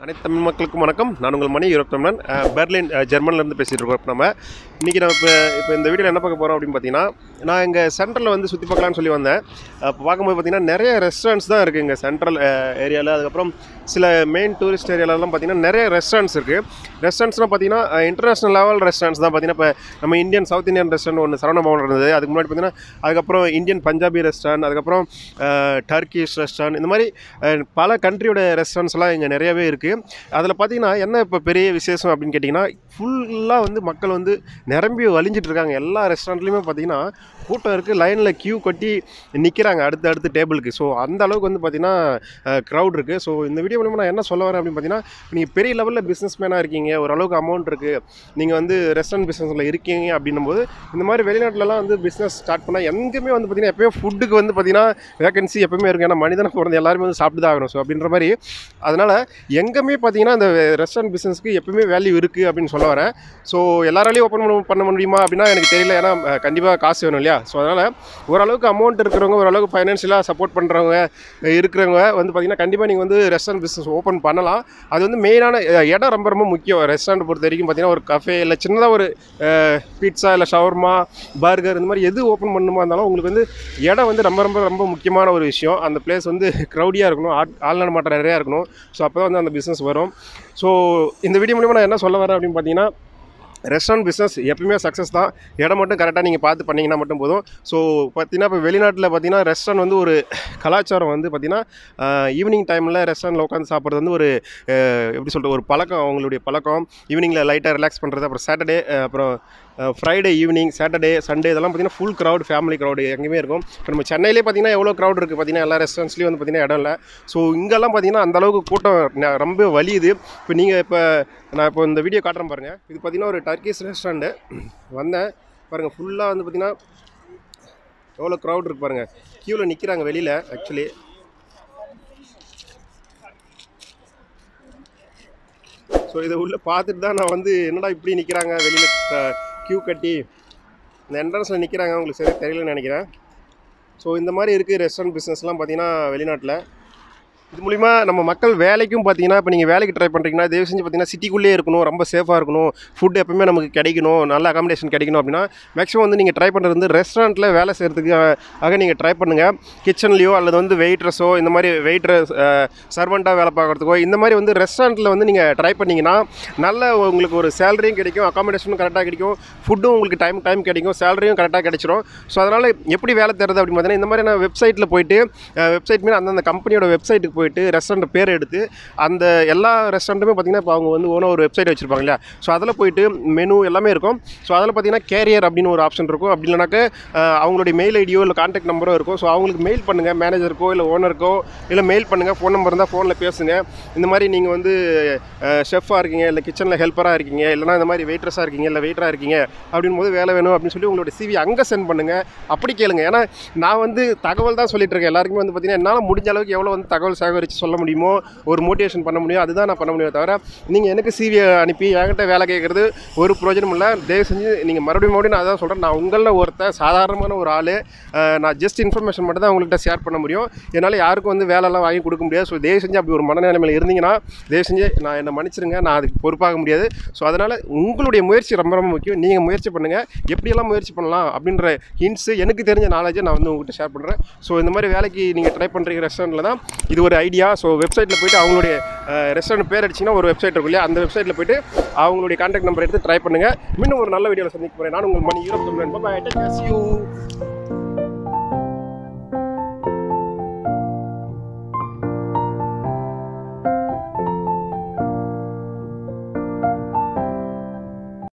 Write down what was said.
அனைத்து தமிழ் மக்களுக்கும் வணக்கம். நான் உங்கள் மணி யூரோப் தமிழன், பெர்லின் ஜெர்மனிலேருந்து பேசிகிட்டு இருக்கோம். நம்ம இன்றைக்கி இப்போ இந்த வீடியோவில் என்ன பார்க்க போகிறோம் அப்படின்னு பார்த்தீங்கன்னா, நான் இங்கே சென்ட்ரலில் வந்து சுற்றி பார்க்கலான்னு சொல்லி வந்தேன். அப்போ பார்க்கும்போது பார்த்தீங்கன்னா நிறைய ரெஸ்டாரண்ட்ஸ் தான் இருக்குது இங்கே சென்ட்ரல் ஏரியாவில். அதுக்கப்புறம் சில மெயின் டூரிஸ்ட் ஏரியாலலாம் பார்த்தீங்கன்னா நிறைய ரெஸ்டாரண்ட்ஸ் இருக்குது. ரெஸ்டாரண்ட்ஸ்னால் பார்த்தீங்கன்னா இன்டர்நேஷ்னல் லெவல் ரெஸ்டாரண்ட்ஸ் தான். பார்த்தீங்கன்னா இப்போ நம்ம இந்தியன் சவுத் இந்தியன் ரெஸ்டாரண்ட் ஒன்று சரவண பவன் இருந்தது. அதுக்கு முன்னாடி பார்த்தீங்கன்னா அதுக்கப்புறம் இந்தியன் பஞ்சாபி ரெஸ்டாரண்ட், அதுக்கப்புறம் டர்க்கிஷ் ரெஸ்டாரண்ட், இந்த மாதிரி பல கண்ட்ரியோட ரெஸ்டாரண்ட்ஸ்லாம் இங்கே நிறையவே இருக்குது. அதில் பார்த்தீங்கன்னா என்ன இப்போ பெரிய விசேஷம் அப்படின்னு கேட்டிங்கன்னா, ஃபுல்லாக வந்து மக்கள் வந்து நிரம்பி வலிஞ்சிட்டு இருக்காங்க. எல்லா ரெஸ்டாரண்ட்லேயுமே பார்த்தீங்கன்னா கூட்டம் இருக்குது. லைனில் க்யூ கட்டி நிற்கிறாங்க அடுத்த டேபிளுக்கு. ஸோ அந்த அளவுக்கு வந்து பார்த்திங்கன்னா க்ரௌட் இருக்குது. ஸோ இந்த வீடியோ மூலமாக நான் என்ன சொல்ல வரேன் அப்படின்னு பார்த்தீங்கன்னா, நீங்கள் பெரிய லெவலில் பிஸ்னஸ் மேனாக இருக்கீங்க, ஓரளவுக்கு அமௌண்ட் இருக்குது, நீங்கள் வந்து ரெஸ்டாரண்ட் பிஸ்னஸில் இருக்கீங்க அப்படின்னும் போது இந்த மாதிரி வெளிநாட்டிலலாம் வந்து பிஸ்னஸ் ஸ்டார்ட் பண்ணால் எங்கேயுமே வந்து பார்த்திங்கன்னா எப்போயும் ஃபுட்டுக்கு வந்து பார்த்திங்கன்னா வேகன்சி எப்போயுமே இருக்குது. ஏன்னா மனிதனை பிறந்த எல்லாருமே வந்து சாப்பிட்டு தான் ஆகணும். ஸோ அப்படின்ற மாதிரி அதனால் எங்கேயுமே பார்த்திங்கன்னா இந்த ரெஸ்டாரண்ட் பிஸ்னஸ்க்கு எப்போயுமே வேல்யூ இருக்குது அப்படின்னு சொல்ல வரேன். ஸோ எல்லாராலையும் ஓப்பன் பண்ண முடியுமா அப்படின்னா எனக்கு தெரியல. ஏன்னா கண்டிப்பாக காசு வேணும் இல்லையா? ஸோ அதனால் ஓரளவுக்கு அமௌண்ட் இருக்கிறவங்க, ஓரளவுக்கு ஃபைனான்ஷியலாக சப்போர்ட் பண்ணுறவங்க இருக்கிறவங்க வந்து பார்த்திங்கன்னா கண்டிப்பாக நீங்கள் வந்து ரெஸ்டாரண்ட் பிஸ்னஸ் ஓப்பன் பண்ணலாம். அது வந்து மெயினான இடம் ரொம்ப முக்கியம். ரெஸ்டாரண்ட் பொறுத்த வரைக்கும் பார்த்திங்கன்னா ஒரு கஃபே இல்லை சின்னதாக ஒரு பீட்சா இல்லை ஷவர்மா, பர்கர், இந்த மாதிரி எது ஓப்பன் பண்ணுமா இருந்தாலும் உங்களுக்கு வந்து இடம் வந்து ரொம்ப முக்கியமான ஒரு விஷயம். அந்த பிளேஸ் வந்து க்ரௌடியாக இருக்கணும், ஆள் நடமாட்டம் நிறையா இருக்கணும். ஸோ அப்போ தான் வந்து அந்த பிஸ்னஸ் வரும். ஸோ இந்த வீடியோ மூலமாக நான் என்ன சொல்ல வரேன் அப்படின்னு பார்த்தீங்கன்னா, ரெஸ்டாரண்ட் பிஸ்னஸ் எப்பவுமே சக்ஸஸ் தான். இடம் மட்டும் கரெக்டாக நீங்கள் பார்த்து பண்ணிங்கன்னா மட்டும் போதும். ஸோ பார்த்தீங்கன்னா இப்போ வெளிநாட்டில் பார்த்தீங்கன்னா ரெஸ்டாரண்ட் வந்து ஒரு கலாச்சாரம் வந்து பார்த்திங்கன்னா ஈவினிங் டைமில் ரெஸ்டாரண்ட்டில் உட்காந்து சாப்பிட்றது வந்து ஒரு எப்படி சொல்கிறது, ஒரு பழக்கம், அவங்களுடைய பழக்கம். ஈவினிங்கில் லைட்டாக ரிலாக்ஸ் பண்ணுறது. அப்புறம் சாட்டர்டே, அப்புறம் ஃப்ரைடே ஈவினிங், சாட்டர்டே, சண்டே இதெல்லாம் பார்த்திங்கன்னா ஃபுல் க்ரௌட், ஃபேமிலி க்ரௌடு எங்கேயுமே இருக்கும். இப்போ நம்ம சென்னையிலே பார்த்திங்கன்னா எவ்வளோ க்ரௌட் இருக்குது பார்த்திங்கன்னா, எல்லா ரெஸ்டாரண்ட்ஸ்லேயும் வந்து பார்த்திங்கன்னா இடம் இல்லை. ஸோ இங்கெல்லாம் பார்த்திங்கன்னா அந்தளவுக்கு கூட்டம் ரொம்ப வலியுது. இப்போ நீங்கள் நான் இப்போ இந்த வீடியோ காட்டுறேன் பாருங்கள். இது பார்த்திங்கன்னா ஒரு டர்க்கிஷ் ரெஸ்டாரண்ட்டு வந்தேன் பாருங்கள். ஃபுல்லாக வந்து பார்த்திங்கன்னா எவ்வளோ க்ரௌட் இருக்குது பாருங்கள். க்யூவில் நிற்கிறாங்க வெளியில். ஆக்சுவலி ஸோ இதை உள்ளே பார்த்துட்டு தான் நான் வந்து என்னடா இப்படி நிற்கிறாங்க வெளியில் க்யூ கட்டி இந்த என்ட்ரன்ஸில் நிற்கிறாங்க, உங்களுக்கு சரியாக தெரியலன்னு நினைக்கிறேன். ஸோ இந்த மாதிரி இருக்குது ரெஸ்டாரண்ட் பிஸ்னஸ்லாம் பார்த்திங்கன்னா வெளிநாட்டில். இது மூலிமா நம்ம மக்கள் வேலைக்கும் பார்த்திங்கன்னா, இப்போ நீங்கள் வேலைக்கு ட்ரை பண்ணுறீங்கன்னா தயவு செஞ்சு பார்த்திங்கன்னா சிட்டிக்குள்ளேயே இருக்கணும், ரொம்ப சேஃபாக இருக்கணும், ஃபுட் எப்போவுமே நமக்கு கிடைக்கணும், நல்ல அகாமடேஷன் கிடைக்கணும் அப்படின்னா மேக்ஸிமம் வந்து நீங்கள் ட்ரை பண்ணுறது வந்து ரெஸ்டாரண்ட்டில் வேலை செய்கிறதுக்காக நீங்கள் ட்ரை பண்ணுங்கள். கிச்சன்லேயோ அல்லது வந்து வெயிட்ரஸோ, இந்த மாதிரி சர்வெண்ட்டாக வேலை பார்க்குறதுக்கோ, இந்த மாதிரி வந்து ரெஸ்டாரண்ட்டில் வந்து நீங்கள் ட்ரை பண்ணிங்கன்னா நல்ல உங்களுக்கு ஒரு சேலரியும் கிடைக்கும், அகாமடேஷனும் கரெக்டாக கிடைக்கும், ஃபுட்டும் உங்களுக்கு டைம் கிடைக்கும், சேலரியும் கரெக்டாக கிடைச்சிரும். ஸோ அதனால் எப்படி வேலை தருது அப்படின்னு பார்த்தீங்கன்னா, இந்த மாதிரியான வெப்சைட்டில் போய்ட்டு வெப்சைட் மீன் அந்தந்த கம்பெனியோட வெப்சைட்டுக்கு போய்ட்டு ரெஸ்டாரண்ட் பேர் எடுத்து அந்த எல்லா ரெஸ்டாரண்ட்டுமே பார்த்திங்கன்னா இப்போ அவங்க வந்து ஓன ஒரு வெப்சைட் வச்சுருப்பாங்க இல்லையா? ஸோ அதில் போய்ட்டு மெனு எல்லாமே இருக்கும். ஸோ அதில் பார்த்திங்கன்னா கேரியர் அப்படின்னு ஒரு ஆப்ஷன் இருக்கும். அப்படி இல்லைனாக்க அவங்களுடைய மெயில் ஐடியோ இல்லை கான்டாக்ட் நம்பரோ இருக்கும். ஸோ அவங்களுக்கு மெயில் பண்ணுங்கள், மேனேஜருக்கோ இல்லை ஓனருக்கோ, இல்லை மெயில் பண்ணுங்கள், ஃபோன் நம்பர் இருந்தால் ஃபோனில் பேசுங்க. இந்த மாதிரி நீங்கள் வந்து ஷெஃபாக இருக்கீங்க, இல்லை கிச்சனில் ஹெல்ப்பராக இருக்கீங்க, இல்லைனா இந்த மாதிரி வெயிட்ரஸாக இருக்கீங்க, இல்லை வெயிட்டராக இருக்கீங்க அப்படின் போது வேலை வேணும் அப்படின்னு சொல்லி உங்களோட சிவி அங்கே சென்ட் பண்ணுங்கள். அப்படி கேளுங்க. ஏன்னா நான் வந்து தகவல் தான் சொல்லிட்டு இருக்கேன் எல்லாருக்குமே. வந்து பார்த்திங்கன்னா என்னால் முடிஞ்ச அளவுக்கு எவ்வளோ வந்து தகவல் சேகரித்து சொல்ல முடியுமோ, ஒரு மோட்டிவேஷன் பண்ண முடியும், அதுதான் நான் பண்ண முடியும். தவிர நீங்கள் எனக்கு சிவியை அனுப்பி என்கிட்ட வேலை கேட்குறது ஒரு பிரயோஜனம் இல்லை. தயவு செஞ்சு நீங்கள் மறுபடியும் நான் அதான் சொல்கிறேன். நான் உங்களில் ஒருத்தர் சாதாரணமான ஒரு ஆள். நான் ஜஸ்ட் இன்ஃபர்மேஷன் மட்டும் தான் உங்கள்கிட்ட ஷேர் பண்ண முடியும். என்னால் யாருக்கும் வந்து வேலைலாம் வாங்கி கொடுக்க முடியாது. ஸோ தயவு செஞ்சு அப்படி ஒரு மனநிலைமையில் இருந்தீங்கன்னா தயவு செஞ்சு என்னை மன்னிச்சிருங்க, நான் அதுக்கு பொறுப்பாக முடியாது. ஸோ அதனால் உங்களுடைய முயற்சி ரொம்ப முக்கியம். நீங்கள் முயற்சி பண்ணுங்கள். எப்படியெல்லாம் முயற்சி பண்ணலாம் அப்படின்ற ஹிண்ட்ஸு எனக்கு தெரிஞ்ச நாலேஜை நான் வந்து உங்கள்கிட்ட ஷேர் பண்ணுறேன். ஸோ இந்த மாதிரி வேலைக்கு நீங்கள் ட்ரை பண்ணுறீங்க ரெஸ்டாரண்ட்டில் தான் இது ஒரு ஐடியா. ஸோ வெப்சைட்டில் போய்ட்டு அவங்களுடைய ரெஸ்டாரண்ட் பேர் அடிச்சிங்கன்னா ஒரு வெப்சைட் இருக்கும் இல்லையா? அந்த வெப்சைட்டில் போய்ட்டு அவங்களுடைய கான்டாக்ட் நம்பர் எடுத்து ட்ரை பண்ணுங்கள். இன்னும் ஒரு நல்ல வீடியோவில் சந்திக்க போகிறேன். நான் உங்கள் மணி யூரோப் தமிழன். Bye, take care, see you.